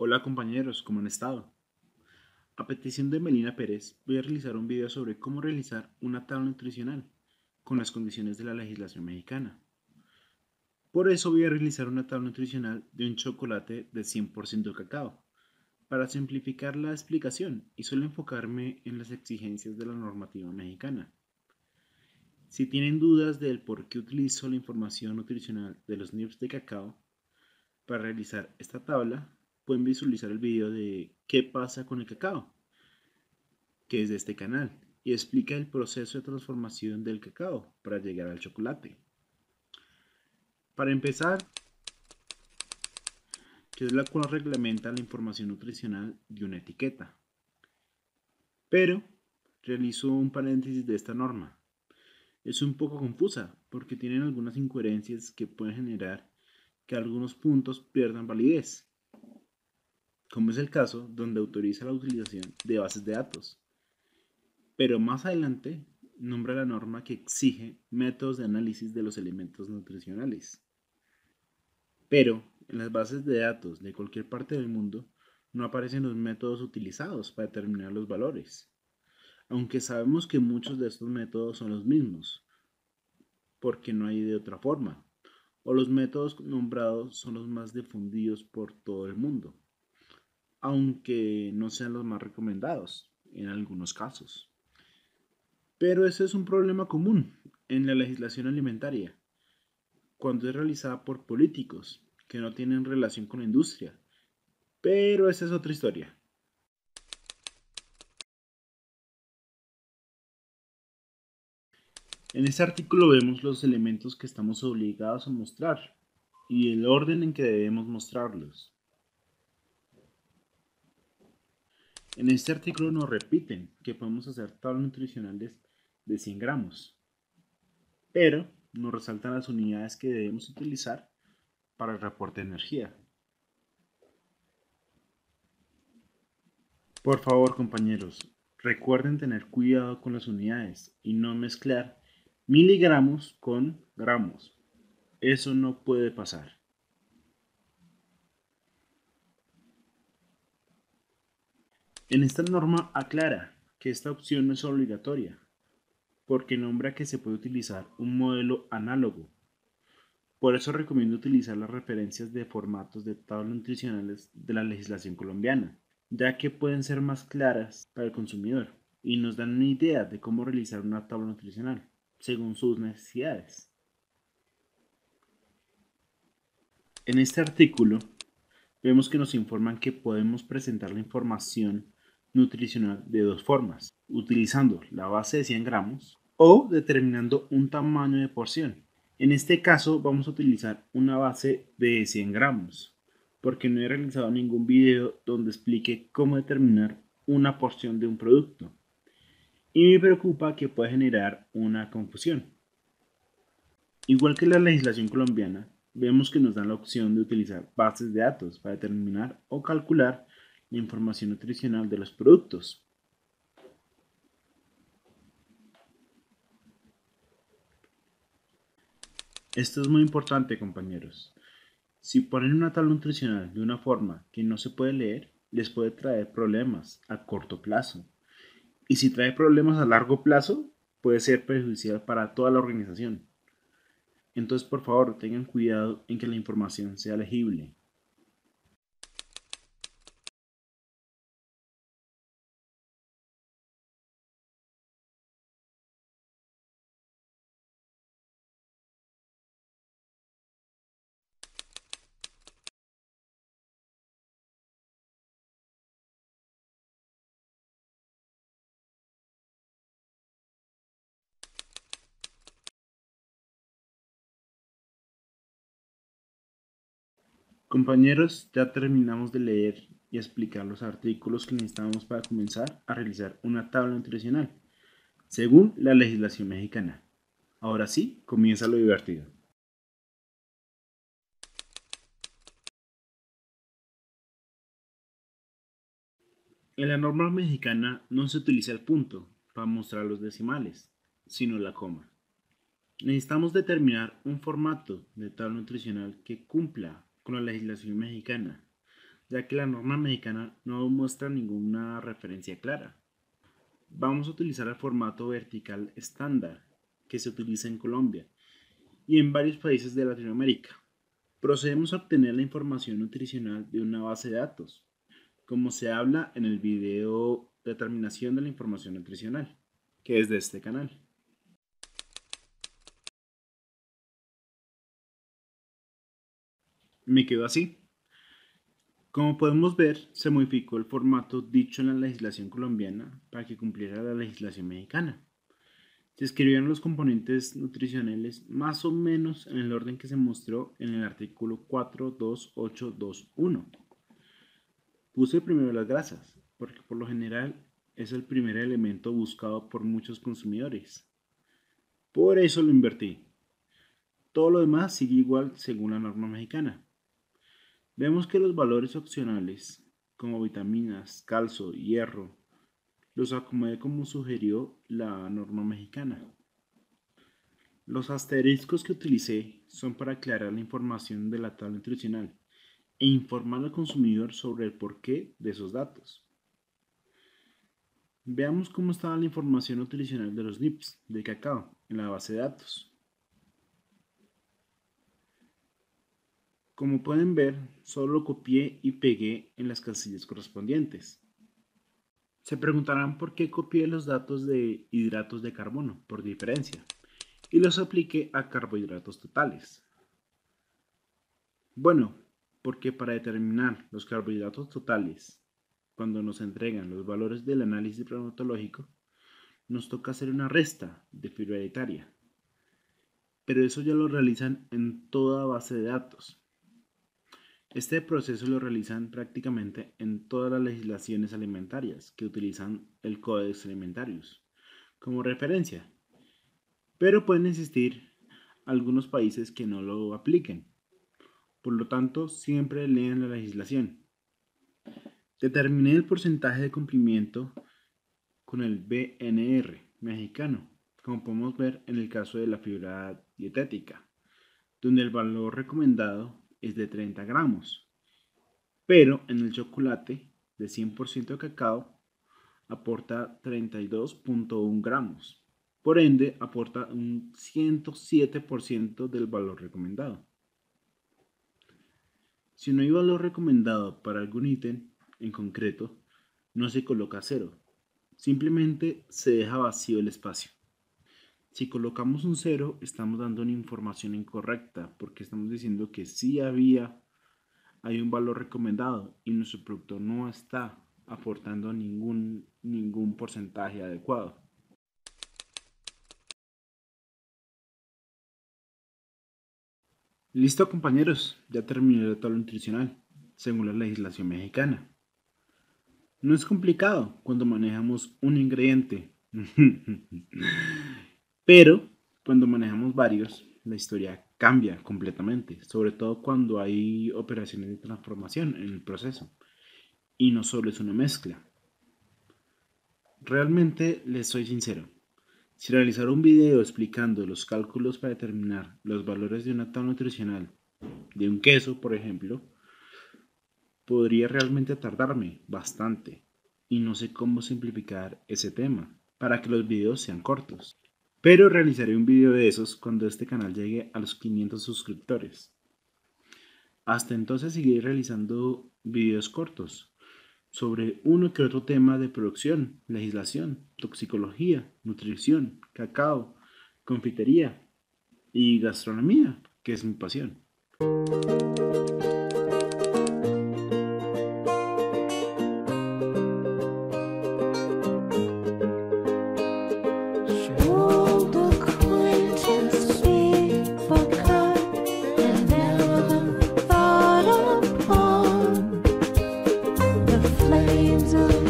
Hola compañeros, ¿cómo han estado? A petición de Melina Pérez, voy a realizar un video sobre cómo realizar una tabla nutricional con las condiciones de la legislación mexicana. Por eso voy a realizar una tabla nutricional de un chocolate de 100% cacao, para simplificar la explicación y solo enfocarme en las exigencias de la normativa mexicana. Si tienen dudas del por qué utilizo la información nutricional de los nibs de cacao para realizar esta tabla, pueden visualizar el video de ¿qué pasa con el cacao?, que es de este canal, y explica el proceso de transformación del cacao para llegar al chocolate. Para empezar, que es la cual reglamenta la información nutricional de una etiqueta. Pero realizo un paréntesis de esta norma. Es un poco confusa porque tienen algunas incoherencias que pueden generar que algunos puntos pierdan validez, como es el caso donde autoriza la utilización de bases de datos. Pero más adelante nombra la norma que exige métodos de análisis de los elementos nutricionales. Pero en las bases de datos de cualquier parte del mundo no aparecen los métodos utilizados para determinar los valores, aunque sabemos que muchos de estos métodos son los mismos, porque no hay de otra forma, o los métodos nombrados son los más difundidos por todo el mundo, aunque no sean los más recomendados en algunos casos. Pero ese es un problema común en la legislación alimentaria, cuando es realizada por políticos que no tienen relación con la industria. Pero esa es otra historia. En este artículo vemos los elementos que estamos obligados a mostrar y el orden en que debemos mostrarlos. En este artículo nos repiten que podemos hacer tablas nutricionales de 100 gramos, pero nos resaltan las unidades que debemos utilizar para el reporte de energía. Por favor, compañeros, recuerden tener cuidado con las unidades y no mezclar miligramos con gramos. Eso no puede pasar. En esta norma aclara que esta opción no es obligatoria, porque nombra que se puede utilizar un modelo análogo. Por eso recomiendo utilizar las referencias de formatos de tablas nutricionales de la legislación colombiana, ya que pueden ser más claras para el consumidor y nos dan una idea de cómo realizar una tabla nutricional según sus necesidades. En este artículo vemos que nos informan que podemos presentar la información nutricional de dos formas, utilizando la base de 100 gramos o determinando un tamaño de porción. En este caso vamos a utilizar una base de 100 gramos, porque no he realizado ningún video donde explique cómo determinar una porción de un producto. Y me preocupa que pueda generar una confusión. Igual que la legislación colombiana, vemos que nos dan la opción de utilizar bases de datos para determinar o calcular la información nutricional de los productos. Esto es muy importante, compañeros. Si ponen una tabla nutricional de una forma que no se puede leer, les puede traer problemas a corto plazo. Y si trae problemas a largo plazo, puede ser perjudicial para toda la organización. Entonces, por favor, tengan cuidado en que la información sea legible. Compañeros, ya terminamos de leer y explicar los artículos que necesitamos para comenzar a realizar una tabla nutricional, según la legislación mexicana. Ahora sí, comienza lo divertido. En la norma mexicana no se utiliza el punto para mostrar los decimales, sino la coma. Necesitamos determinar un formato de tabla nutricional que cumpla con la legislación mexicana, ya que la norma mexicana no muestra ninguna referencia clara. Vamos a utilizar el formato vertical estándar que se utiliza en Colombia y en varios países de Latinoamérica. Procedemos a obtener la información nutricional de una base de datos, como se habla en el video Determinación de la información nutricional, que es de este canal. Me quedo así. Como podemos ver, se modificó el formato dicho en la legislación colombiana para que cumpliera la legislación mexicana. Se escribieron los componentes nutricionales más o menos en el orden que se mostró en el artículo 42821. Puse primero las grasas, porque por lo general es el primer elemento buscado por muchos consumidores. Por eso lo invertí. Todo lo demás sigue igual según la norma mexicana. Vemos que los valores opcionales, como vitaminas, calcio, hierro, los acomodé como sugirió la norma mexicana. Los asteriscos que utilicé son para aclarar la información de la tabla nutricional e informar al consumidor sobre el porqué de esos datos. Veamos cómo estaba la información nutricional de los nips de cacao en la base de datos. Como pueden ver, solo lo copié y pegué en las casillas correspondientes. Se preguntarán por qué copié los datos de hidratos de carbono por diferencia y los apliqué a carbohidratos totales. Bueno, porque para determinar los carbohidratos totales, cuando nos entregan los valores del análisis bromatológico, nos toca hacer una resta de fibra dietaria. Pero eso ya lo realizan en toda base de datos. Este proceso lo realizan prácticamente en todas las legislaciones alimentarias que utilizan el Codex Alimentarius como referencia, pero pueden existir algunos países que no lo apliquen. Por lo tanto, siempre lean la legislación. Determiné el porcentaje de cumplimiento con el BNR mexicano, como podemos ver en el caso de la fibra dietética, donde el valor recomendado es de 30 gramos, pero en el chocolate de 100% de cacao aporta 32.1 gramos, por ende aporta un 107% del valor recomendado. Si no hay valor recomendado para algún ítem en concreto, no se coloca 0, simplemente se deja vacío el espacio. Si colocamos un 0, estamos dando una información incorrecta porque estamos diciendo que sí hay un valor recomendado y nuestro producto no está aportando ningún porcentaje adecuado. Listo, compañeros, ya terminé la tabla nutricional según la legislación mexicana. No es complicado cuando manejamos un ingrediente. Pero cuando manejamos varios, la historia cambia completamente, sobre todo cuando hay operaciones de transformación en el proceso y no solo es una mezcla. Realmente les soy sincero, si realizara un video explicando los cálculos para determinar los valores de una tabla nutricional de un queso, por ejemplo, podría realmente tardarme bastante y no sé cómo simplificar ese tema para que los videos sean cortos. Pero realizaré un video de esos cuando este canal llegue a los 500 suscriptores. Hasta entonces seguiré realizando videos cortos sobre uno que otro tema de producción, legislación, toxicología, nutrición, cacao, confitería y gastronomía, que es mi pasión. Flames of